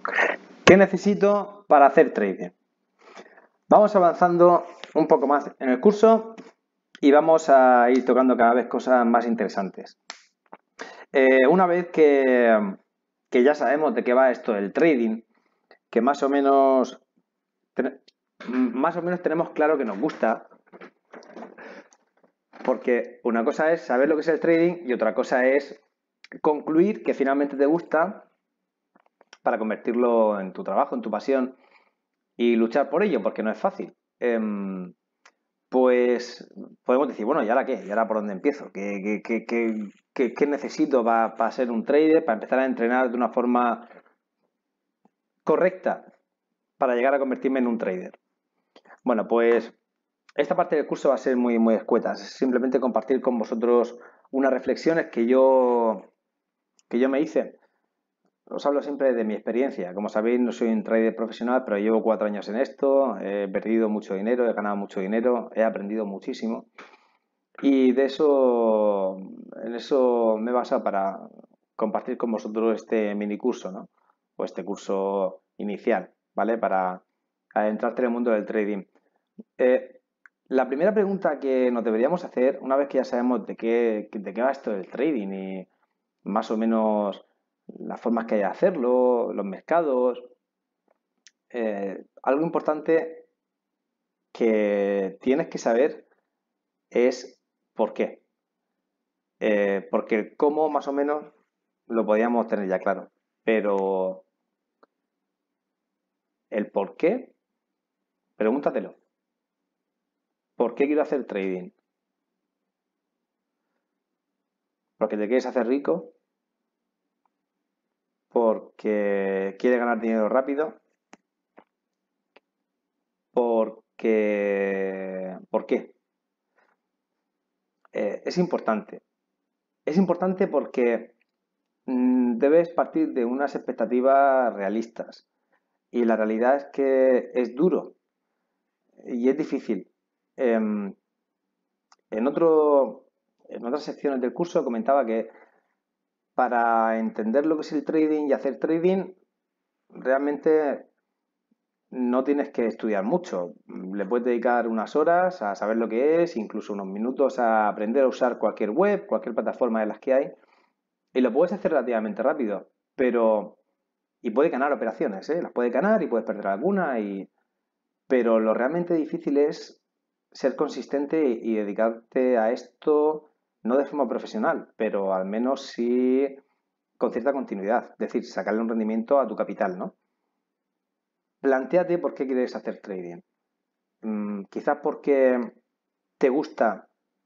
¿Qué necesito para hacer trading? Vamos avanzando un poco más en el curso y vamos a ir tocando cada vez cosas más interesantes. Una vez que ya sabemos de qué va esto del trading, que más o menos tenemos claro que nos gusta, porque una cosa es saber lo que es el trading y otra cosa es concluir que finalmente te gusta para convertirlo en tu trabajo, en tu pasión y luchar por ello, porque no es fácil. Pues podemos decir, bueno, ¿y ahora qué? ¿Y ahora por dónde empiezo? ¿Qué necesito para ser un trader, para empezar a entrenar de una forma correcta para llegar a convertirme en un trader? Bueno, pues esta parte del curso va a ser muy escueta. Es simplemente compartir con vosotros unas reflexiones que yo me hice. Os hablo siempre de mi experiencia. Como sabéis, no soy un trader profesional, pero llevo 4 años en esto. He perdido mucho dinero, he ganado mucho dinero, he aprendido muchísimo. Y en eso me he basado para compartir con vosotros este mini curso, ¿no? O este curso inicial, ¿vale? Para adentrarte en el mundo del trading. Eh, la primera pregunta que nos deberíamos hacer, una vez que ya sabemos de qué va esto del trading y más o menos las formas que hay de hacerlo, los mercados, algo importante que tienes que saber es por qué. Porque el cómo más o menos lo podíamos tener ya claro. Pero el por qué, pregúntatelo. ¿Por qué quiero hacer trading? ¿Porque te quieres hacer rico? ¿Porque quieres ganar dinero rápido? ¿Por qué? Es importante. Es importante porque debes partir de unas expectativas realistas. Y la realidad es que es duro y es difícil. Em, en otras secciones del curso comentaba que para entender lo que es el trading y hacer trading, realmente no tienes que estudiar mucho. Le puedes dedicar unas horas a saber lo que es, incluso unos minutos a aprender a usar cualquier web, cualquier plataforma de las que hay, y lo puedes hacer relativamente rápido, pero... Y puedes ganar operaciones, ¿eh? Las puedes ganar y puedes perder alguna, pero lo realmente difícil es ser consistente y dedicarte a esto, no de forma profesional, pero al menos sí con cierta continuidad, es decir, sacarle un rendimiento a tu capital, ¿no? Plantéate por qué quieres hacer trading. Quizás porque te gusta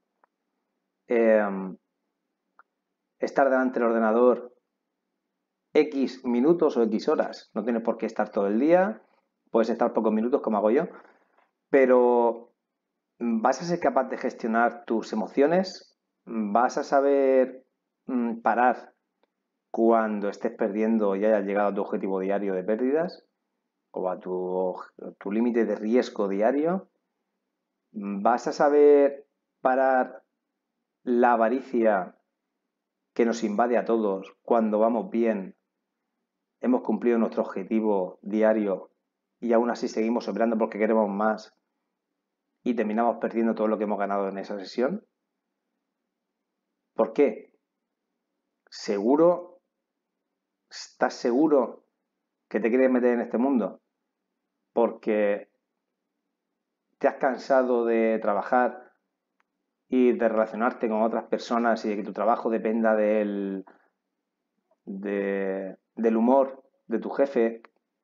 eh, estar delante del ordenador X minutos o X horas. No tienes por qué estar todo el día, puedes estar pocos minutos como hago yo, pero vas a ser capaz de gestionar tus emociones, vas a saber parar cuando estés perdiendo y hayas llegado a tu objetivo diario de pérdidas o a tu límite de riesgo diario, vas a saber parar la avaricia que nos invade a todos cuando vamos bien, hemos cumplido nuestro objetivo diario y aún así seguimos operando porque queremos más y terminamos perdiendo todo lo que hemos ganado en esa sesión. ¿Por qué? ¿Seguro? ¿Estás seguro que te quieres meter en este mundo? Porque te has cansado de trabajar y de relacionarte con otras personas y de que tu trabajo dependa del humor de tu jefe,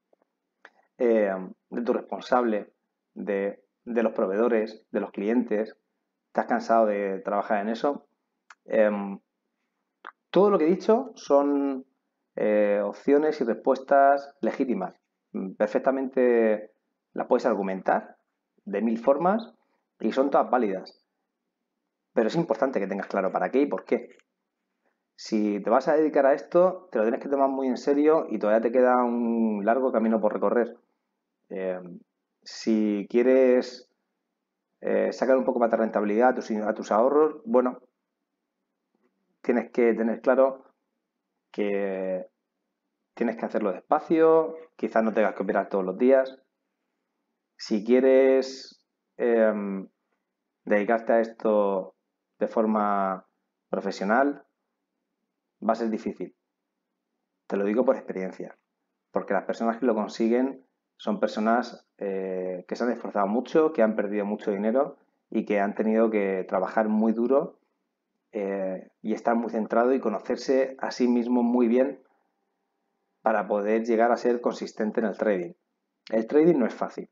de tu responsable, de los proveedores, de los clientes. ¿Te has cansado de trabajar en eso? Eh, Todo lo que he dicho son opciones y respuestas legítimas. Perfectamente las puedes argumentar de mil formas y son todas válidas. Pero es importante que tengas claro para qué y por qué. Si te vas a dedicar a esto, te lo tienes que tomar muy en serio y todavía te queda un largo camino por recorrer. Eh, si quieres sacar un poco más de rentabilidad a tus ahorros, bueno, tienes que tener claro que tienes que hacerlo despacio, quizás no tengas que operar todos los días. Si quieres dedicarte a esto de forma profesional, va a ser difícil. Te lo digo por experiencia, porque las personas que lo consiguen son personas que se han esforzado mucho, que han perdido mucho dinero y que han tenido que trabajar muy duro y estar muy centrado y conocerse a sí mismo muy bien para poder llegar a ser consistente en el trading. El trading no es fácil.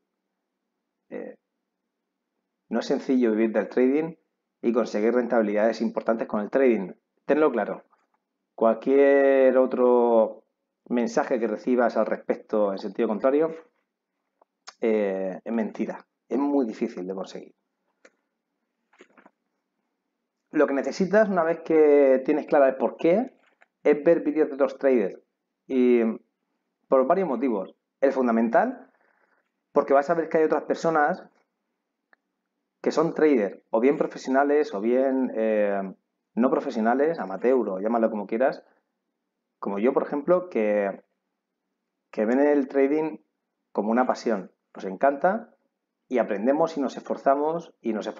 No es sencillo vivir del trading y conseguir rentabilidades importantes con el trading. Tenlo claro. Cualquier otro mensaje que recibas al respecto en sentido contrario es mentira. Es muy difícil de conseguir. Lo que necesitas una vez que tienes clara el porqué es ver vídeos de otros traders. Y por varios motivos. El fundamental, porque vas a ver que hay otras personas que son traders, o bien profesionales, o bien no profesionales, amateur, o llámalo como quieras, como yo, por ejemplo, que ven el trading como una pasión. Nos encanta y aprendemos y nos esforzamos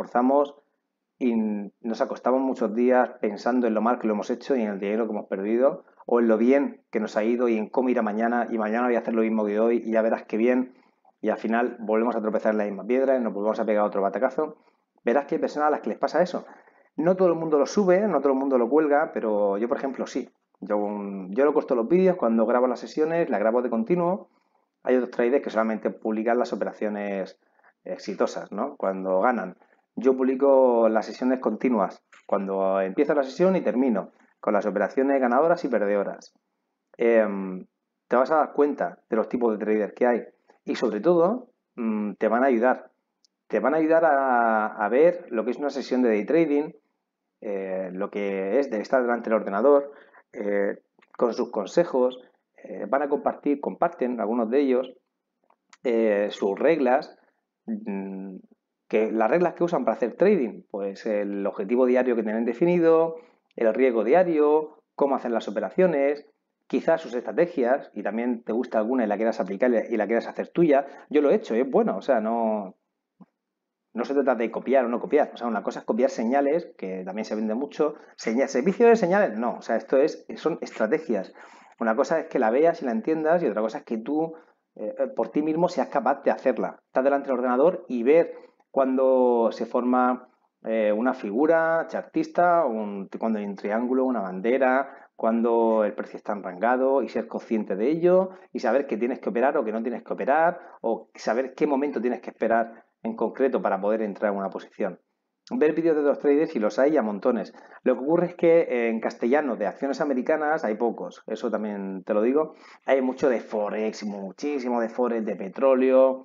y nos acostamos muchos días pensando en lo mal que lo hemos hecho y en el dinero que hemos perdido, o en lo bien que nos ha ido y en cómo irá mañana, y mañana voy a hacer lo mismo que hoy y ya verás qué bien, y al final volvemos a tropezar en la misma piedra y nos volvemos a pegar otro batacazo. Verás que hay personas a las que les pasa eso. No todo el mundo lo sube, no todo el mundo lo cuelga, pero yo, por ejemplo, sí. Yo lo costo los vídeos, cuando grabo las sesiones, las grabo de continuo. Hay otros traders que solamente publican las operaciones exitosas, ¿no? Cuando ganan. Yo publico las sesiones continuas, cuando empiezo la sesión y termino, con las operaciones ganadoras y perdedoras. Te vas a dar cuenta de los tipos de traders que hay y sobre todo te van a ayudar. Te van a ayudar a ver lo que es una sesión de day trading, lo que es de estar delante del ordenador, con sus consejos, van a comparten algunos de ellos sus reglas, que las reglas que usan para hacer trading, pues el objetivo diario que tienen definido, el riesgo diario, cómo hacen las operaciones, quizás sus estrategias, y también te gusta alguna y la quieras aplicar y la quieras hacer tuya. Yo lo he hecho, es bueno, o sea, no se trata de copiar o no copiar. O sea, una cosa es copiar señales, que también se vende mucho. ¿Servicio de señales? No. O sea, son estrategias. Una cosa es que la veas y la entiendas y otra cosa es que tú, por ti mismo, seas capaz de hacerla. Estar delante del ordenador y ver cuando se forma una figura chartista, cuando hay un triángulo, una bandera, cuando el precio está enrangado y ser consciente de ello y saber que tienes que operar o que no tienes que operar o saber qué momento tienes que esperar en concreto para poder entrar en una posición. Ver vídeos de los traders y los hay a montones. Lo que ocurre es que en castellano de acciones americanas hay pocos, eso también te lo digo. Hay mucho de Forex, muchísimo de Forex, de petróleo,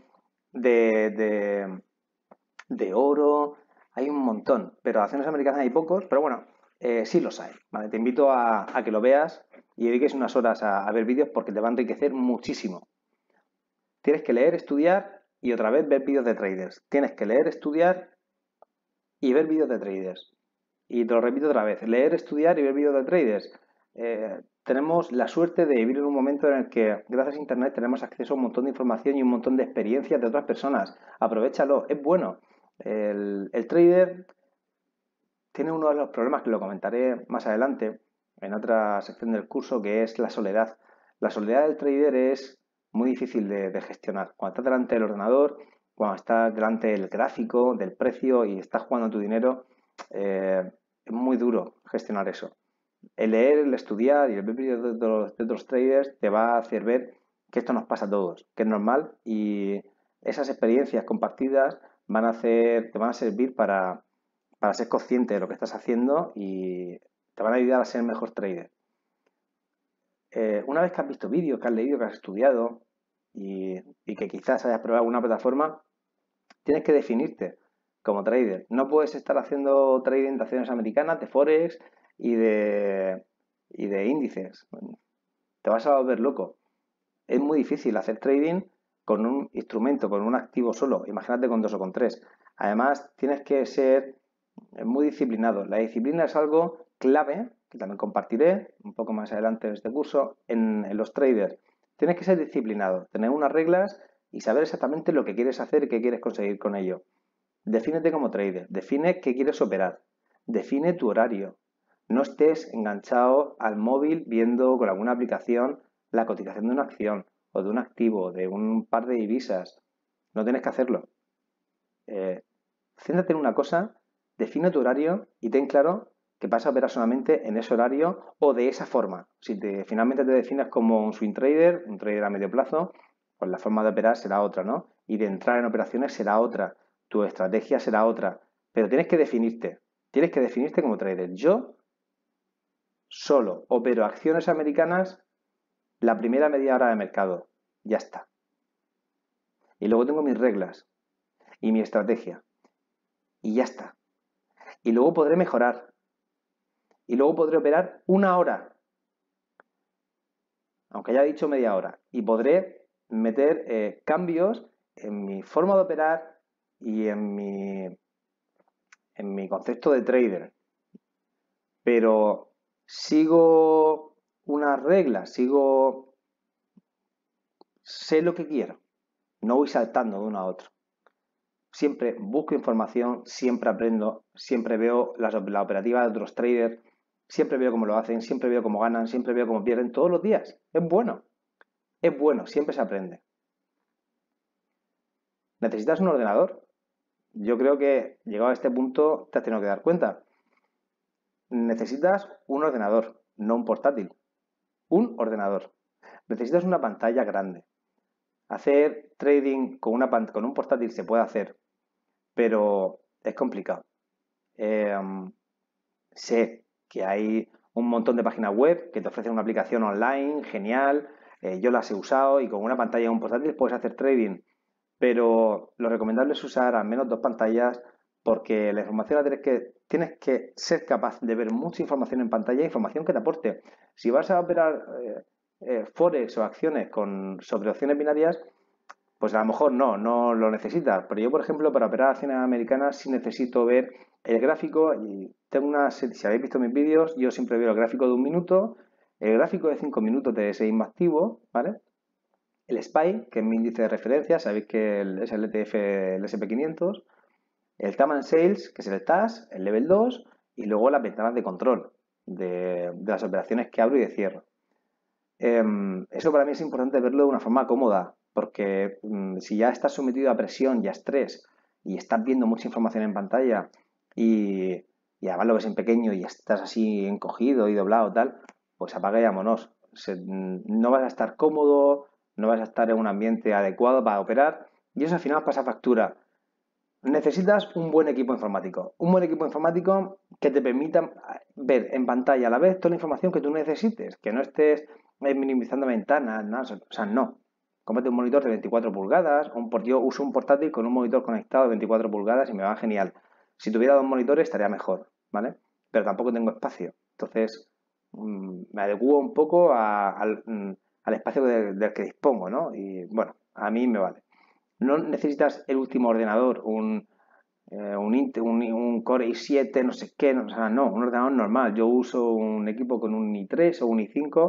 de oro, hay un montón, pero acciones americanas hay pocos, pero bueno, sí los hay. ¿Vale? Te invito a que lo veas y dediques unas horas a ver vídeos porque te va a enriquecer muchísimo. Tienes que leer, estudiar y otra vez ver vídeos de traders. Tienes que leer, estudiar y ver vídeos de traders. Y te lo repito otra vez, leer, estudiar y ver vídeos de traders. Tenemos la suerte de vivir en un momento en el que, gracias a Internet, tenemos acceso a un montón de información y un montón de experiencias de otras personas. Aprovéchalo, es bueno. El trader tiene uno de los problemas que lo comentaré más adelante en otra sección del curso, que es la soledad. La soledad del trader es muy difícil de gestionar. Cuando estás delante del ordenador, cuando estás delante del gráfico, del precio y estás jugando tu dinero, es muy duro gestionar eso. El leer, el estudiar y el ver vídeos de otros traders te va a hacer ver que esto nos pasa a todos, que es normal y esas experiencias compartidas te van a servir para ser consciente de lo que estás haciendo y te van a ayudar a ser mejor trader. Una vez que has visto vídeos, que has leído, que has estudiado y que quizás hayas probado alguna plataforma, tienes que definirte como trader. No puedes estar haciendo trading de acciones americanas, de Forex y de índices. Te vas a volver loco. Es muy difícil hacer trading con un instrumento, con un activo solo. Imagínate con dos o con tres. Además, tienes que ser muy disciplinado. La disciplina es algo clave que también compartiré un poco más adelante en este curso, en los traders. Tienes que ser disciplinado, tener unas reglas y saber exactamente lo que quieres hacer y qué quieres conseguir con ello. Defínete como trader, define qué quieres operar, define tu horario. No estés enganchado al móvil viendo con alguna aplicación la cotización de una acción o de un activo, de un par de divisas. No tienes que hacerlo. Céntrate en una cosa, define tu horario y ten claro que vas a operar solamente en ese horario o de esa forma. Si finalmente te defines como un swing trader, un trader a medio plazo, pues la forma de operar será otra, ¿no? Y de entrar en operaciones será otra, tu estrategia será otra, pero tienes que definirte como trader. Yo solo opero acciones americanas la primera media hora de mercado, ya está. Y luego tengo mis reglas y mi estrategia y ya está. Y luego podré mejorar. Y luego podré operar una hora, aunque haya dicho media hora. Y podré meter cambios en mi forma de operar y en mi concepto de trader. Pero sigo unas reglas, sé lo que quiero. No voy saltando de uno a otro. Siempre busco información, siempre aprendo, siempre veo la operativa de otros traders, siempre veo cómo lo hacen, siempre veo cómo ganan, siempre veo cómo pierden todos los días. Es bueno, siempre se aprende. ¿Necesitas un ordenador? Yo creo que llegado a este punto te has tenido que dar cuenta. Necesitas un ordenador, no un portátil. Un ordenador. Necesitas una pantalla grande. Hacer trading con un portátil se puede hacer, pero es complicado. Sé que hay un montón de páginas web que te ofrecen una aplicación online genial. Yo las he usado y con una pantalla y un portátil puedes hacer trading, pero lo recomendable es usar al menos dos pantallas porque la información tienes que ser capaz de ver mucha información en pantalla, información que te aporte. Si vas a operar forex o acciones sobre opciones binarias, pues a lo mejor no lo necesitas. Pero yo, por ejemplo, para operar acciones americanas sí necesito ver el gráfico y si habéis visto mis vídeos, yo siempre veo el gráfico de 1 minuto, el gráfico de 5 minutos de seísmo activo, ¿vale? El SPY, que es mi índice de referencia, sabéis que es el ETF, el SP500, el Time and Sales, que es el TAS, el Level 2, y luego las ventanas de control de las operaciones que abro y de cierro. Eso para mí es importante verlo de una forma cómoda, porque si ya estás sometido a presión y a estrés y estás viendo mucha información en pantalla y además lo ves en pequeño y estás así encogido y doblado tal, pues apaga y vámonos. No vas a estar cómodo, no vas a estar en un ambiente adecuado para operar y eso al final pasa factura. Necesitas un buen equipo informático. Un buen equipo informático que te permita ver en pantalla a la vez toda la información que tú necesites. Que no estés minimizando ventanas, nada. O sea, no. Cómprate un monitor de 24 pulgadas. Yo uso un portátil con un monitor conectado de 24 pulgadas y me va genial. Si tuviera dos monitores estaría mejor, ¿vale? Pero tampoco tengo espacio. Entonces, me adecuo un poco al espacio del que dispongo, ¿no? Y bueno, a mí me vale. No necesitas el último ordenador, un Core i7, no sé qué, o sea, no, un ordenador normal. Yo uso un equipo con un i3 o un i5,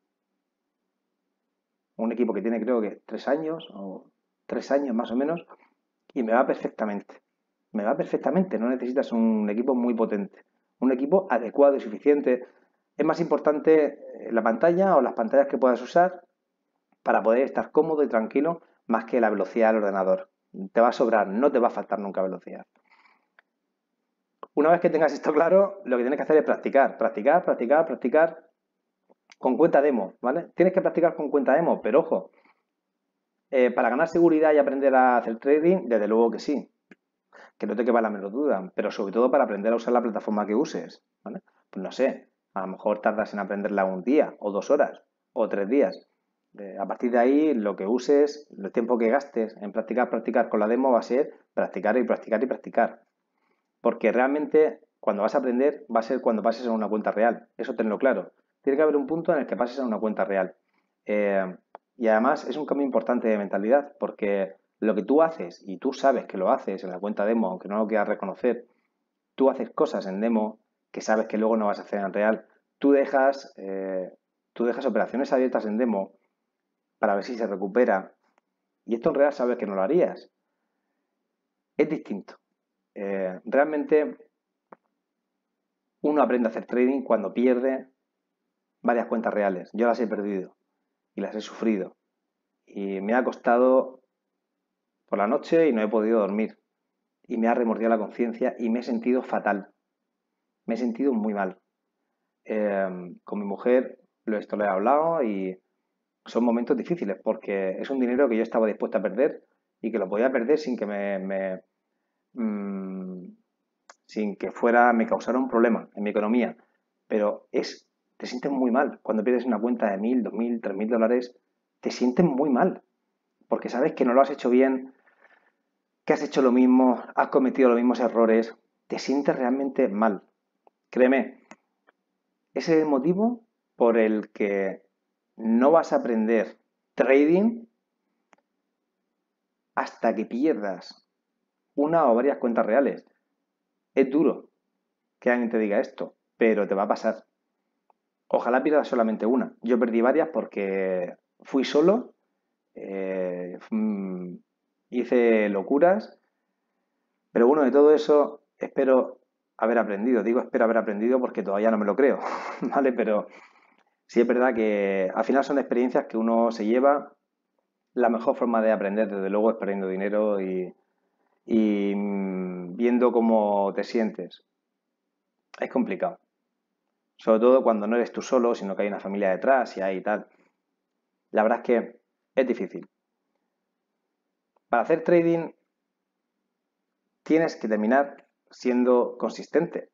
un equipo que tiene creo que 3 años o 3 años más o menos, y me va perfectamente. Me va perfectamente, no necesitas un equipo muy potente, un equipo adecuado y suficiente. Es más importante la pantalla o las pantallas que puedas usar para poder estar cómodo y tranquilo más que la velocidad del ordenador. Te va a sobrar, no te va a faltar nunca velocidad. Una vez que tengas esto claro, lo que tienes que hacer es practicar con cuenta demo, ¿vale? Tienes que practicar con cuenta demo, pero ojo, para ganar seguridad y aprender a hacer trading, desde luego que sí, que no te quepa la menor duda, pero sobre todo para aprender a usar la plataforma que uses, ¿vale? Pues no sé, a lo mejor tardas en aprenderla un día o 2 horas o 3 días. A partir de ahí, lo que uses, el tiempo que gastes en practicar con la demo va a ser practicar y practicar y practicar. Porque realmente cuando vas a aprender va a ser cuando pases a una cuenta real. Eso tenlo claro. Tiene que haber un punto en el que pases a una cuenta real. Y además es un cambio importante de mentalidad porque lo que tú haces y tú sabes que lo haces en la cuenta demo, aunque no lo quieras reconocer, tú haces cosas en demo que sabes que luego no vas a hacer en real tú dejas, tú dejas operaciones abiertas en demo para ver si se recupera, y esto en realidad sabes que no lo harías. Es distinto. Realmente uno aprende a hacer trading cuando pierde varias cuentas reales. Yo las he perdido y las he sufrido. Y me ha costado por la noche y no he podido dormir. Y me ha remordido la conciencia y me he sentido fatal. Me he sentido muy mal. Con mi mujer esto lo he hablado y son momentos difíciles porque es un dinero que yo estaba dispuesto a perder y que lo podía perder sin que sin que me causara un problema en mi economía. Pero te sientes muy mal. Cuando pierdes una cuenta de 1.000, 2.000, 3.000 dólares, te sientes muy mal. Porque sabes que no lo has hecho bien, que has hecho lo mismo, has cometido los mismos errores, te sientes realmente mal. Créeme, ese es el motivo por el que no vas a aprender trading hasta que pierdas una o varias cuentas reales. Es duro que alguien te diga esto, pero te va a pasar. Ojalá pierdas solamente una. Yo perdí varias porque fui solo, hice locuras, pero bueno, de todo eso espero haber aprendido. Digo espero haber aprendido porque todavía no me lo creo, ¿vale? Pero sí es verdad que al final son experiencias que uno se lleva. La mejor forma de aprender, desde luego, es perdiendo dinero y viendo cómo te sientes. Es complicado. Sobre todo cuando no eres tú solo, sino que hay una familia detrás y hay tal. La verdad es que es difícil. Para hacer trading tienes que terminar siendo consistente.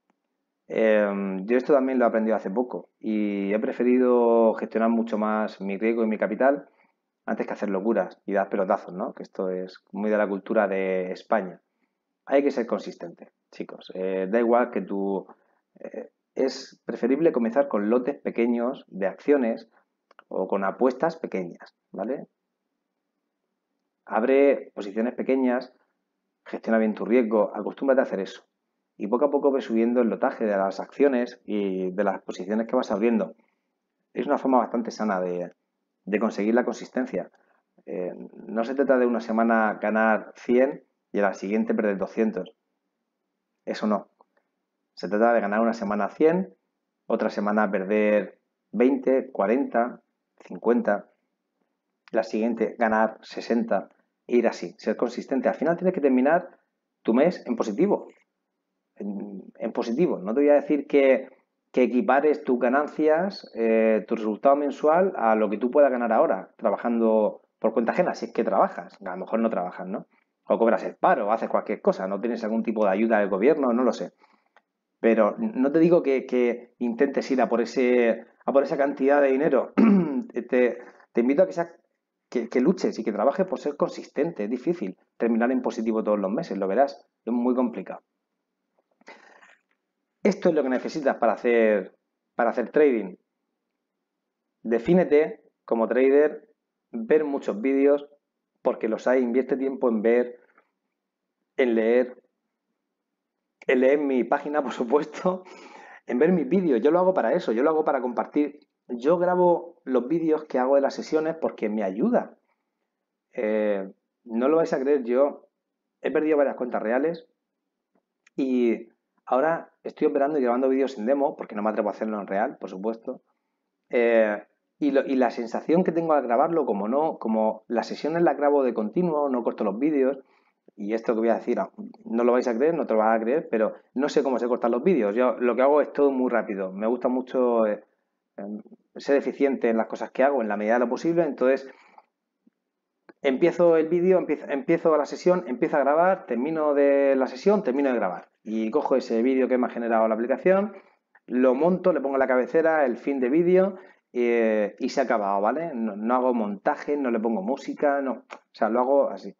Yo esto también lo he aprendido hace poco y he preferido gestionar mucho más mi riesgo y mi capital antes que hacer locuras y dar pelotazos, ¿no? Que esto es muy de la cultura de España. Hay que ser consistente, chicos. Da igual que tú... es preferible comenzar con lotes pequeños de acciones o con apuestas pequeñas, ¿vale? Abre posiciones pequeñas, gestiona bien tu riesgo, acostúmbrate a hacer eso. Y poco a poco ves subiendo el lotaje de las acciones y de las posiciones que vas abriendo. Es una forma bastante sana de conseguir la consistencia. No se trata de una semana ganar 100 y a la siguiente perder 200. Eso no. Se trata de ganar una semana 100, otra semana perder 20, 40, 50, la siguiente ganar 60 e ir así, ser consistente. Al final tienes que terminar tu mes en positivo. En positivo. No te voy a decir que equipares tus ganancias, tu resultado mensual a lo que tú puedas ganar ahora, trabajando por cuenta ajena, si es que trabajas. A lo mejor no trabajas, ¿no? O cobras el paro, o haces cualquier cosa, no tienes algún tipo de ayuda del gobierno, no lo sé. Pero no te digo que intentes ir a por esa cantidad de dinero. Te invito a que luches y que trabajes por ser consistente. Es difícil terminar en positivo todos los meses, lo verás. Es muy complicado. Esto es lo que necesitas para hacer trading. Defínete como trader, ver muchos vídeos, porque los hay, invierte tiempo en ver, en leer mi página, por supuesto, en ver mis vídeos. Yo lo hago para eso, yo lo hago para compartir. Yo grabo los vídeos que hago de las sesiones porque me ayuda. No lo vais a creer, yo he perdido varias cuentas reales y ahora estoy operando y grabando vídeos en demo porque no me atrevo a hacerlo en real, por supuesto. Y la sensación que tengo al grabarlo, como las sesiones las grabo de continuo, no corto los vídeos, y esto que voy a decir, no lo vais a creer, no te lo vas a creer, pero no sé cómo se cortan los vídeos. Yo lo que hago es todo muy rápido. Me gusta mucho ser eficiente en las cosas que hago en la medida de lo posible. Entonces, empiezo el vídeo, empiezo la sesión, empiezo a grabar, termino de la sesión, termino de grabar. Y cojo ese vídeo que me ha generado la aplicación, lo monto, le pongo en la cabecera el fin de vídeo y se ha acabado, ¿vale? No hago montaje, no le pongo música, no. O sea, lo hago así.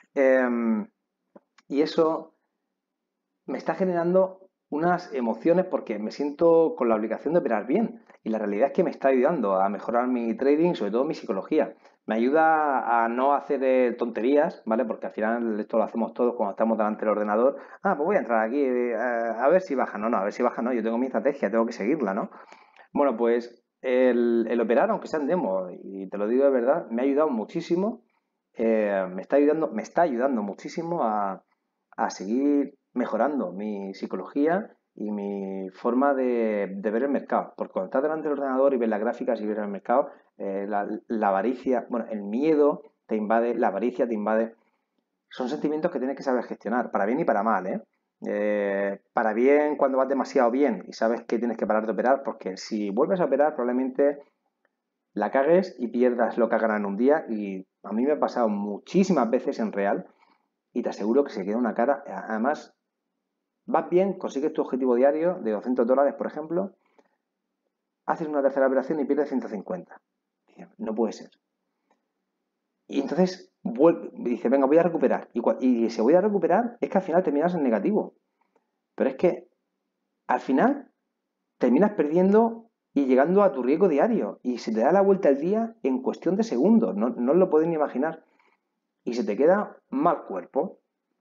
Y eso me está generando unas emociones porque me siento con la obligación de operar bien. Y la realidad es que me está ayudando a mejorar mi trading, sobre todo mi psicología. Me ayuda a no hacer tonterías, ¿vale? Porque al final esto lo hacemos todos cuando estamos delante del ordenador. Ah, pues voy a entrar aquí a ver si baja. No, a ver si baja, no. Yo tengo mi estrategia, tengo que seguirla, ¿no? Bueno, pues el operar, aunque sea en demo, y te lo digo de verdad, me ha ayudado muchísimo. Me está ayudando muchísimo a seguir mejorando mi psicología y mi forma de ver el mercado. Porque cuando estás delante del ordenador y ves las gráficas y ves el mercado, la avaricia, bueno, el miedo te invade, la avaricia te invade. Son sentimientos que tienes que saber gestionar, para bien y para mal, ¿eh? Para bien cuando vas demasiado bien y sabes que tienes que parar de operar, porque si vuelves a operar probablemente la cagues y pierdas lo que has ganado en un día. Y a mí me ha pasado muchísimas veces en real y te aseguro que se queda una cara. Además, vas bien, consigues tu objetivo diario de $200, por ejemplo, haces una tercera operación y pierdes 150. No puede ser. Y entonces dice, venga, voy a recuperar. Y si voy a recuperar, es que al final terminas en negativo. Pero es que al final terminas perdiendo y llegando a tu riesgo diario. Y se te da la vuelta al día en cuestión de segundos. No, no os lo podéis ni imaginar. Y se te queda mal cuerpo.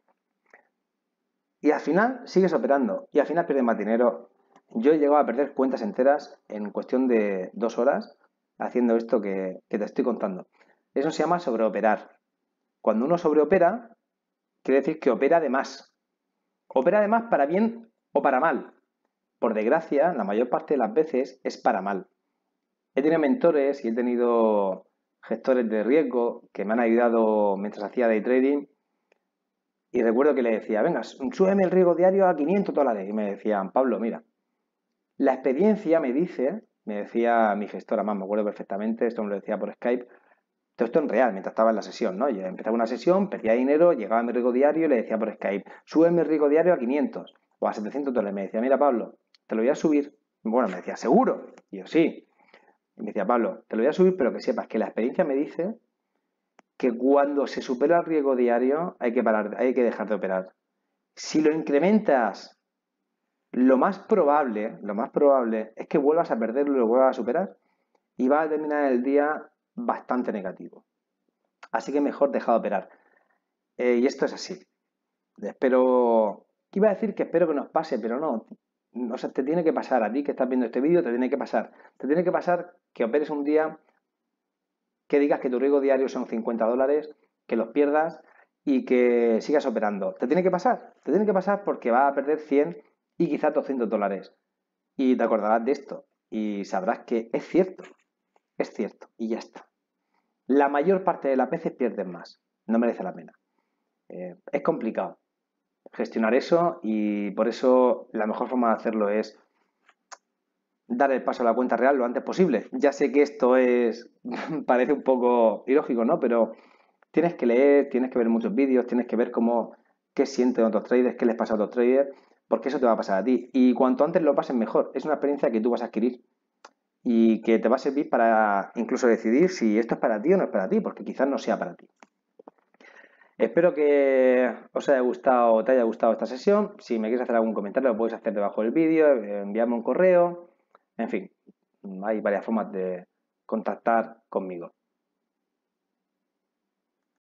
Y al final sigues operando. Y al final pierdes más dinero. Yo he llegado a perder cuentas enteras en cuestión de 2 horas haciendo esto que te estoy contando. Eso se llama sobreoperar. Cuando uno sobreopera, quiere decir que opera de más. Opera de más para bien o para mal. Por desgracia, la mayor parte de las veces es para mal. He tenido mentores y he tenido gestores de riesgo que me han ayudado mientras hacía day trading. Y recuerdo que le decía, venga, súbeme el riesgo diario a $500. Y me decían, Pablo, mira, la experiencia me dice, me decía mi gestora, más me acuerdo perfectamente, esto me lo decía por Skype, todo esto en real, mientras estaba en la sesión, ¿no? Yo empezaba una sesión, perdía dinero, llegaba a mi riesgo diario y le decía por Skype, sube mi riesgo diario a 500 o a $700. Me decía, mira, Pablo, te lo voy a subir. Bueno, me decía, ¿seguro? Y yo, sí. Y me decía, Pablo, te lo voy a subir, pero que sepas que la experiencia me dice que cuando se supera el riesgo diario hay que parar, hay que dejar de operar. Si lo incrementas, lo más probable es que vuelvas a perderlo y lo vuelvas a superar y vas a terminar el día bastante negativo. Así que mejor deja de operar. Y esto es así. Espero, iba a decir que espero que nos pase, pero no. O sea, te tiene que pasar a ti que estás viendo este vídeo, te tiene que pasar. Te tiene que pasar que operes un día, que digas que tu riesgo diario son $50, que los pierdas y que sigas operando. Te tiene que pasar porque vas a perder 100 y quizás $200. Y te acordarás de esto y sabrás que es cierto y ya está. La mayor parte de las veces pierdes más, no merece la pena. Es complicado gestionar eso y por eso la mejor forma de hacerlo es dar el paso a la cuenta real lo antes posible. Ya sé que esto es parece un poco ilógico, ¿no? Pero tienes que leer, tienes que ver muchos vídeos, tienes que ver qué sienten otros traders, qué les pasa a otros traders, porque eso te va a pasar a ti. Y cuanto antes lo pases mejor. Es una experiencia que tú vas a adquirir y que te va a servir para incluso decidir si esto es para ti o no es para ti, porque quizás no sea para ti. Espero que os haya gustado, te haya gustado esta sesión. Si me quieres hacer algún comentario, lo puedes hacer debajo del vídeo, enviarme un correo, en fin, hay varias formas de contactar conmigo.